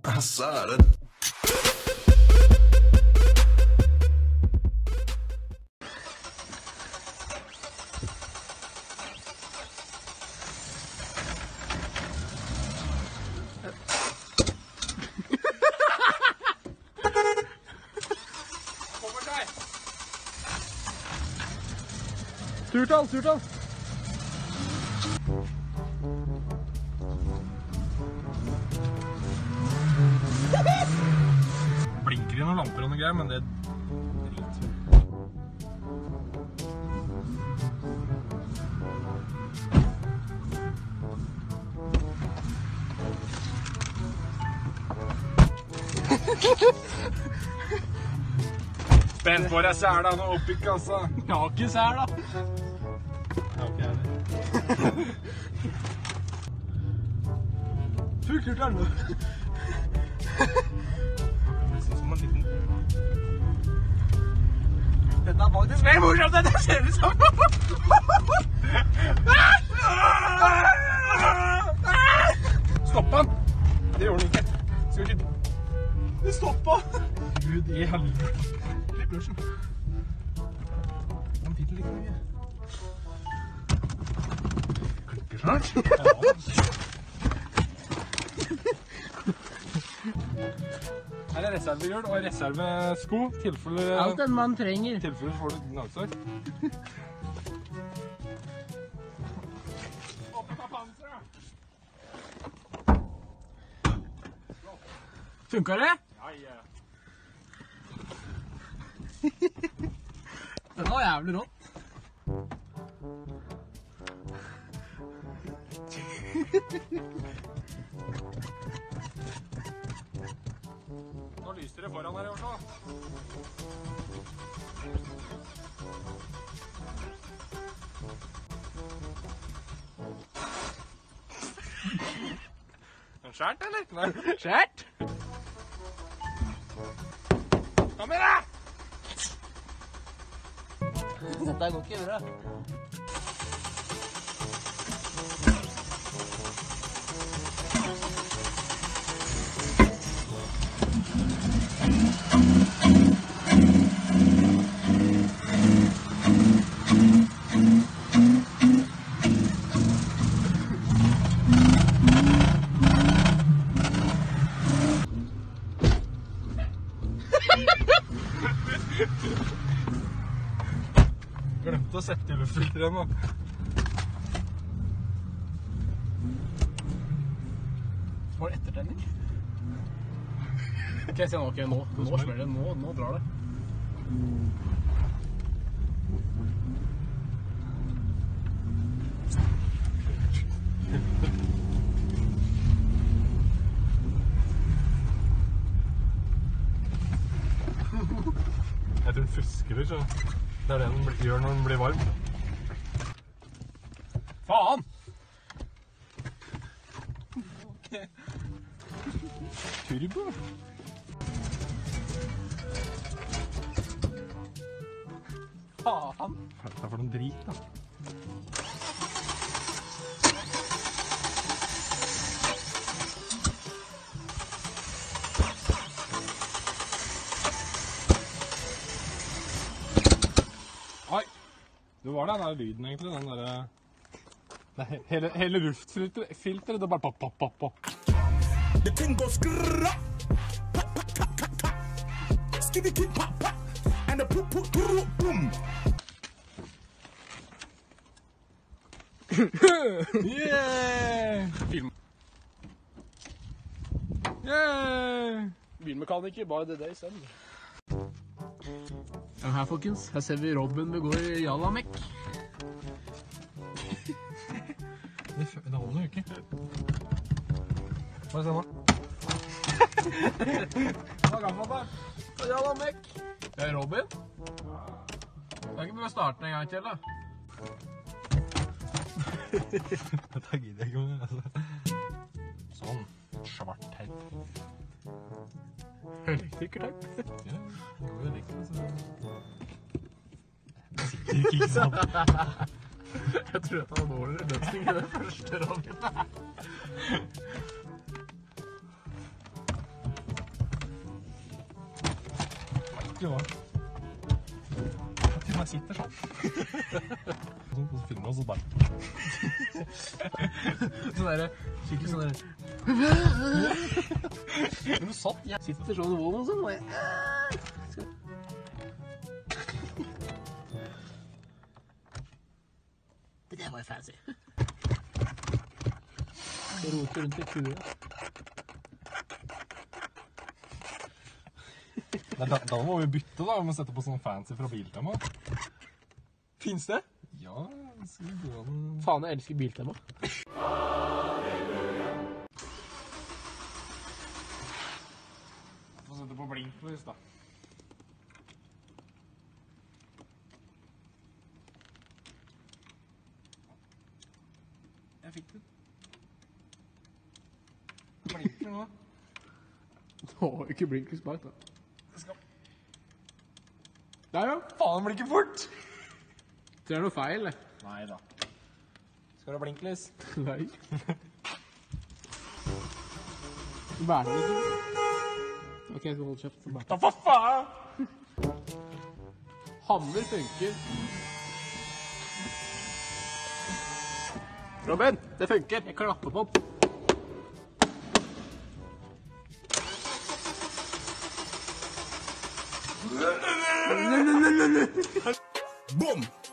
Søren. Turtall. Blinker i noen lamper og noe greier, men det er drit. Spent på deg sela nå oppi kassa. Jeg har ikke sela. Jeg har ikke heller. Kult er det. Nesten som en liten... Dette er faktisk mer morsomt enn det ser ut som. Stopp han. Det gjorde den ikke. Skal vi ikke... Det stoppet. Gud i helvete. Litt børsen. Den fikk litt mye. Klikker snart. Her er reservehjul og reservesko. Alt en mann trenger. Tilfelle får du gnagsår. Funker det? Ja. Det var jævlig rått. Nå lyser det foran her i Oslo. Skjært, eller? Nei. Skjært? Kom her, da! Dette går ikke bra. Glemte å sette i luftfilteret nå. Var det ettertenning? Ok, se nå, nå smeller det, nå drar det. Jeg tror den fusker litt, så det er det den gjør når den blir varm. Faen! Ok. Turbo. Faen! Hva er det for noen drit, da? Oi! Det var den der lyden egentlig, den der... Hele luftfilteret, det bare pop. The thing goes skrrrra, skiddy pop, and the boom. Yeah! Film. Yeah! Bilmekaniker, by the day, sen. Ja, her folkens, her ser vi Robin begår Jalamek. Det holder jo ikke. Hva er det nå? Hva er gammel der? Jalamek. Det er Robin. Det er ikke mye å starte en gang til, da. Dette gidder jeg ikke om det, altså. Sånn. Svart teip. Elektrikerteip. Ja, det går jo likt, altså. Det sitter ikke sånn. Jeg tror jeg tar dårligere løsning i den første Robin. vanskelig også. Til meg sitter sånn. Så finner vi oss og bare... Sånn der, skikkelig sånn der. Men du satt, jeg Sitter sånn i volden og sånn. Det der var jo fancy. Så roter rundt i kuet. Da må vi bytte da, om vi setter på sånn fancy fra Biltema. Finns det? Ja, så går det... Faen, jeg elsker Biltema. Få sette på blinklys da. Jeg fikk det. Blinker nå. Åh, ikke blinklys bak da. Det skal... Der ja. Faen, blinker fort! Det er noe feil, det. Nei da. Skal du ha blinklys? Nei. Bærer den ikke? Ok, jeg skal holde kjeft for bært. Da for faen! Hammer funker. Robin, det funker. Jeg klapper på den. Boom.